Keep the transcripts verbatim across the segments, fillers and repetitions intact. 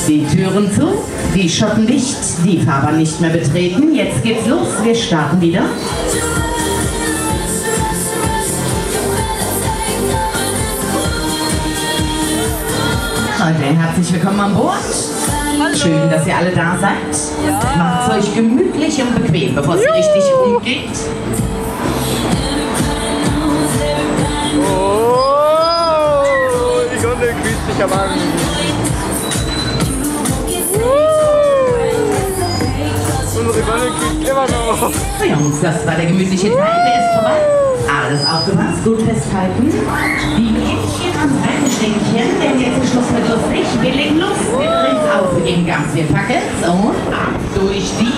Die Türen zu, die Schotten dicht, die Fahrbahn nicht mehr betreten. Jetzt geht's los, wir starten wieder. Leute, herzlich willkommen an Bord. Hallo. Schön, dass ihr alle da seid. Ja. Macht es euch gemütlich und bequem, bevor es richtig umgeht. Oh, die Sonne grüßt dich am Arm. Unsere Sonne grüßt immer noch. So Jungs, das war der gemütliche Teil, der ist vorbei. Alles aufgepasst, gut festhalten. Die Mädchen am Rennständchen, denn jetzt ist Schluss mit lustig. Wir legen los, wir drehen es auf, wir geben Gas, wir packen es und ab durch die...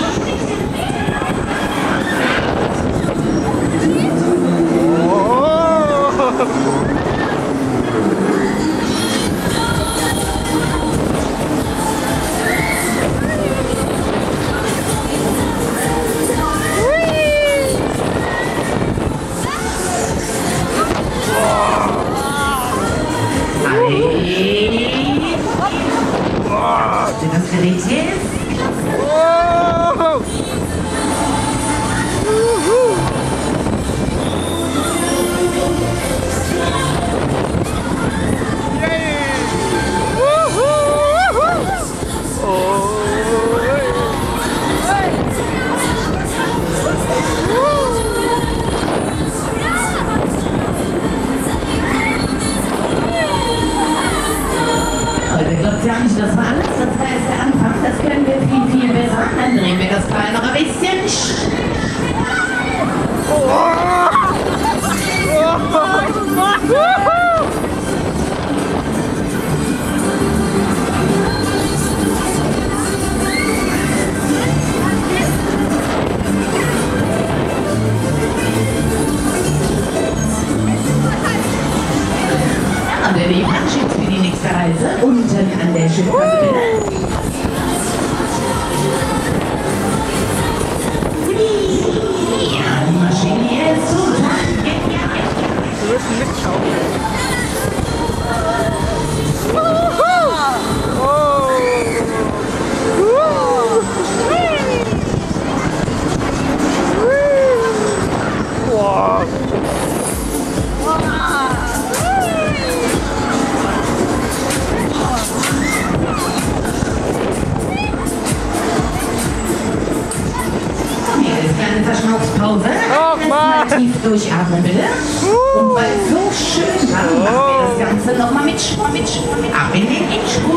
Das Gerät hier ist. Oh. Leute, glaubt ihr nicht, das war alles? Das war erst der Anfang. Das können wir viel, viel besser. Dann drehen wir das Teil noch ein bisschen. Und der Weg anschickt für die nächste Reise. Unten an der Schiffkasse bitte. Ja, die Maschine hier ist so. Wir müssen mitschauen. Kleine Verschnaufspause. Ach, Mann. Mal tief durchatmen, bitte. Und weil es so schön war, machen wir das Ganze nochmal mit Schwung, mit Schwung, ab in den Endspurt.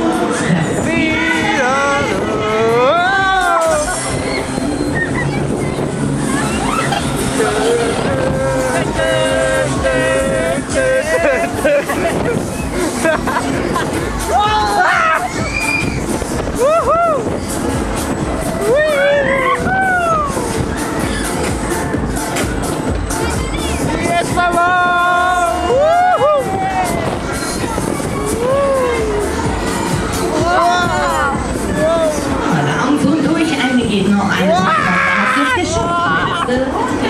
Alle Augen zu und durch, eine geht noch, eine macht noch, dann habt ihr es geschafft. Letzte Runde.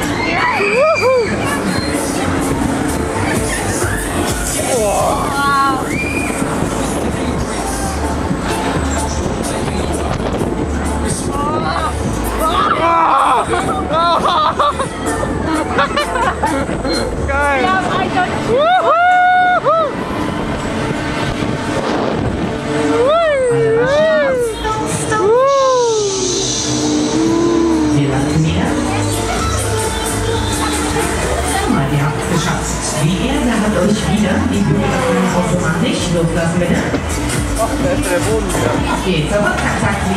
Geil! Ja, weiter! Wir lassen wieder. Mal, ihr habt es geschafft. Die Erde hat euch wieder die Bügel automatisch loslassen, bitte. Ach, da ist der Boden wieder. Geht's aber, zack, zack.